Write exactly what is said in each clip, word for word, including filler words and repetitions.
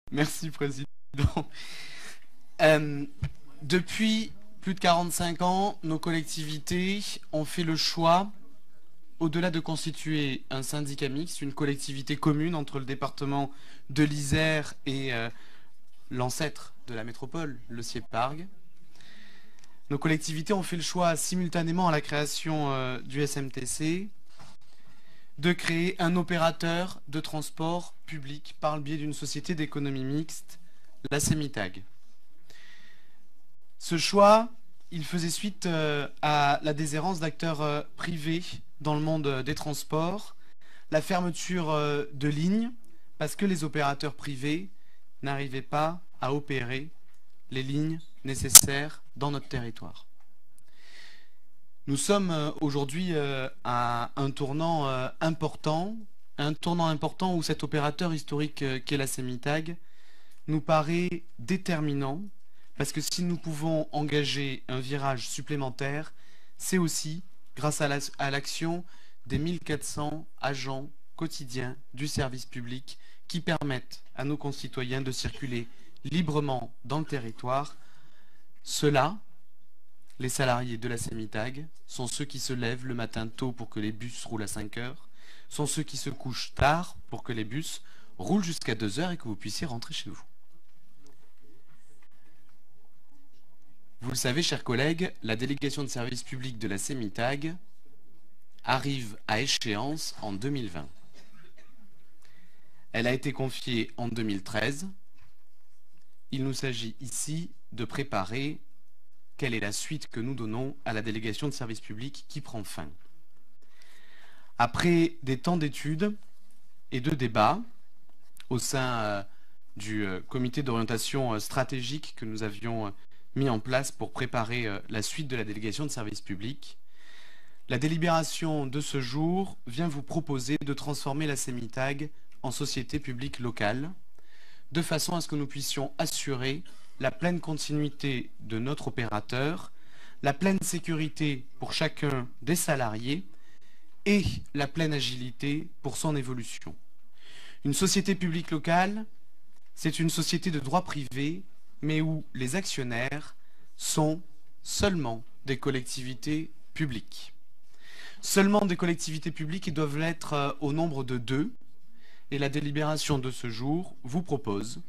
Merci, Président. Euh, depuis plus de quarante-cinq ans, nos collectivités ont fait le choix, au-delà de constituer un syndicat mixte, une collectivité commune entre le département de l'Isère et euh, l'ancêtre de la métropole, le Sieparg. Nos collectivités ont fait le choix, simultanément à la création euh, du S M T C, de créer un opérateur de transport public par le biais d'une société d'économie mixte, la CEMITAG. Ce choix, il faisait suite euh, à la déshérence d'acteurs euh, privés dans le monde euh, des transports, la fermeture euh, de lignes, parce que les opérateurs privés n'arrivaient pas à opérer les lignes nécessaires dans notre territoire. Nous sommes euh, aujourd'hui euh, à un tournant euh, important, un tournant important où cet opérateur historique euh, qu'est la CEMITAG nous paraît déterminant, parce que si nous pouvons engager un virage supplémentaire, c'est aussi grâce à l'action des mille quatre cents agents quotidiens du service public qui permettent à nos concitoyens de circuler librement dans le territoire. Ceux-là, les salariés de la CEMITAG, sont ceux qui se lèvent le matin tôt pour que les bus roulent à cinq heures, sont ceux qui se couchent tard pour que les bus roulent jusqu'à deux heures et que vous puissiez rentrer chez vous. Vous le savez, chers collègues, la délégation de service public de la CEMITAG arrive à échéance en deux mille vingt. Elle a été confiée en deux mille treize. Il nous s'agit ici de préparer quelle est la suite que nous donnons à la délégation de service public qui prend fin. Après des temps d'études et de débats au sein euh, du euh, comité d'orientation euh, stratégique que nous avions euh, mis en place pour préparer euh, la suite de la délégation de service public, la délibération de ce jour vient vous proposer de transformer la CEMITAG en société publique locale, de façon à ce que nous puissions assurer la pleine continuité de notre opérateur, la pleine sécurité pour chacun des salariés et la pleine agilité pour son évolution. Une société publique locale, c'est une société de droit privé, mais où les actionnaires sont seulement des collectivités publiques. Seulement des collectivités publiques et doivent l'être euh, au nombre de deux. Et la délibération de ce jour vous propose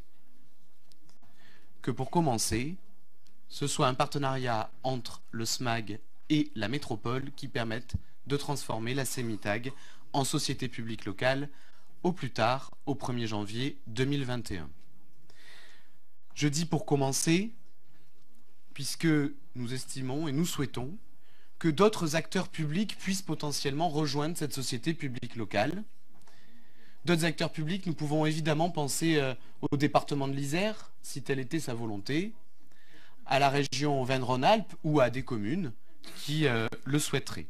que pour commencer, ce soit un partenariat entre le S M A G et la métropole qui permette de transformer la CEMITAG en société publique locale au plus tard au premier janvier deux mille vingt et un. Je dis pour commencer, puisque nous estimons et nous souhaitons que d'autres acteurs publics puissent potentiellement rejoindre cette société publique locale. D'autres acteurs publics, nous pouvons évidemment penser euh, au département de l'Isère, si telle était sa volonté, à la région Auvergne-Rhône-Alpes ou à des communes qui euh, le souhaiteraient.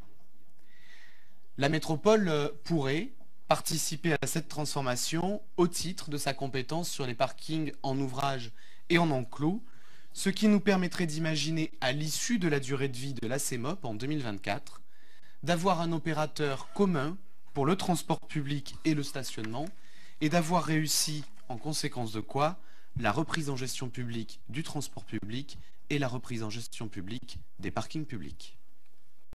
La métropole euh, pourrait participer à cette transformation au titre de sa compétence sur les parkings en ouvrage et en enclos, ce qui nous permettrait d'imaginer, à l'issue de la durée de vie de la CEMOP en deux mille vingt-quatre, d'avoir un opérateur commun pour le transport public et le stationnement, et d'avoir réussi, en conséquence de quoi, la reprise en gestion publique du transport public et la reprise en gestion publique des parkings publics.